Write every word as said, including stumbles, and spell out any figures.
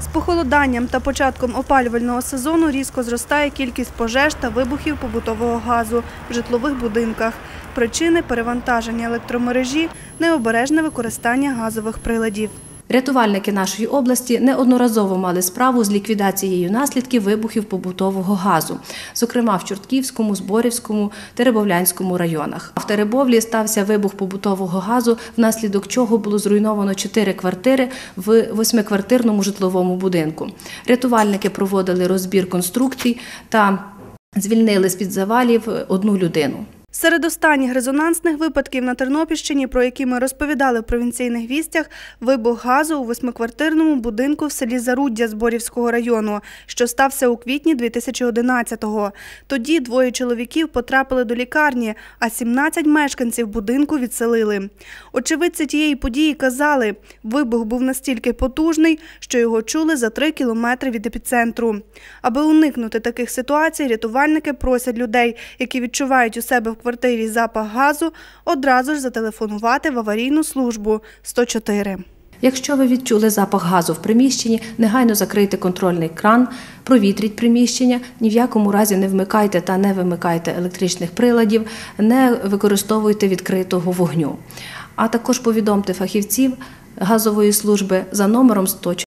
похолоданням та початком опалювального сезону різко зростає кількість пожеж та вибухів побутового газу в житлових будинках. Причини – перевантаження електромережі, необережне використання газових приладів. Рятувальники нашої області неодноразово мали справу з ліквідацією наслідків вибухів побутового газу, зокрема в Чортківському, Зборівському, Теребовлянському районах. В Теребовлі стався вибух побутового газу, внаслідок чого було зруйновано чотири квартири в восьмиквартирному житловому будинку. Рятувальники проводили розбір конструкцій та звільнили з-під завалів одну людину. Серед останніх резонансних випадків на Тернопільщині, про які ми розповідали в провінційних вістях, вибух газу у восьмиквартирному будинку в селі Заруддя Зборівського району, що стався у квітні дві тисячі одинадцятого. Тоді двоє чоловіків потрапили до лікарні, а сімнадцять мешканців будинку відселили. Очевидці тієї події казали, вибух був настільки потужний, що його чули за три кілометри від епіцентру. Аби уникнути таких ситуацій, рятувальники просять людей, які відчувають у себе в в квартирі запах газу, одразу ж зателефонувати в аварійну службу сто чотири. Якщо ви відчули запах газу в приміщенні, негайно закрийте контрольний кран, провітріть приміщення, ні в якому разі не вмикайте та не вимикайте електричних приладів, не використовуйте відкритого вогню. А також повідомте фахівців газової служби за номером сто чотири.